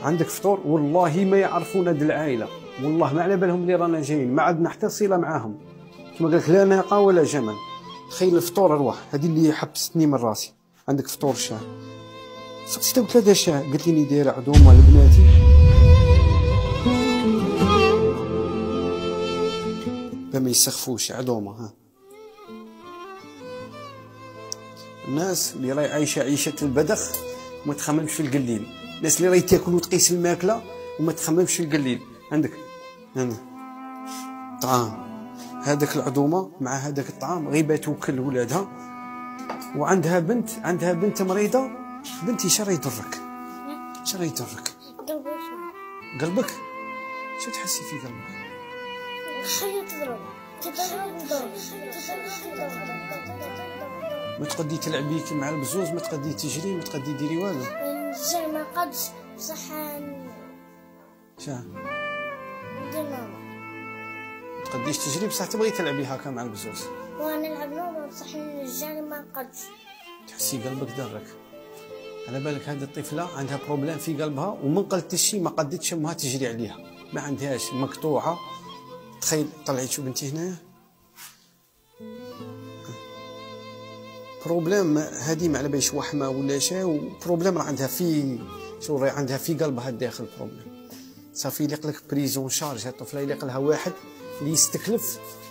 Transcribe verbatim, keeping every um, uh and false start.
عندك فطور والله ما يعرفون هاد العائله، والله ما على بالهم اللي رانا جايين، ما عندنا حتى صله معاهم. كما قالك لا ناقه ولا جمل. تخيل الفطور ارواح، هذه اللي حبستني من راسي. عندك فطور شاه، سقسي تا قلت لها شاه، قالت لي دايره عزومه لبناتي. ما يسخفوش عزومه. ها الناس اللي راهي عايشه عيشه البذخ وما تخممش في القليل، الناس اللي راهي تاكل وتقيس الماكله وما تخممش في القليل. عندك هنا طعام، هذاك العزومه مع هذاك الطعام غير توكل ولادها، وعندها بنت عندها بنت مريضه. بنتي شرا يضرك، شرا يضرك قلبك، شو تحسي في قلبك؟ خلي تضرب تضرب ما تقدي تلعبي مع البزوز، ما تقدي تجري، ما تقدي ديري والو. الجاي ما قدش بصح شا ندير نوم. ما تقديش تجري بصح تبغي تلعبي هكا مع البزوز. وانا نلعب نوم بصح الجاي ما قدش. تحسي قلبك درك، على بالك هذه الطفله عندها بروبليم في قلبها ومن قلت الشيء ما قدتش امها تجري عليها، ما عندهاش مقطوعه. تخيل طلعي شو بنتي هنايا بروبليم، هذه ما على باليش وحمه ولا شيء، وبروبليم راه عندها في شو راه عندها في قلبها الداخل بروبليم. صافي يليق لك بريزون شارج، هاد الطفله يليق لها واحد اللي يستكلف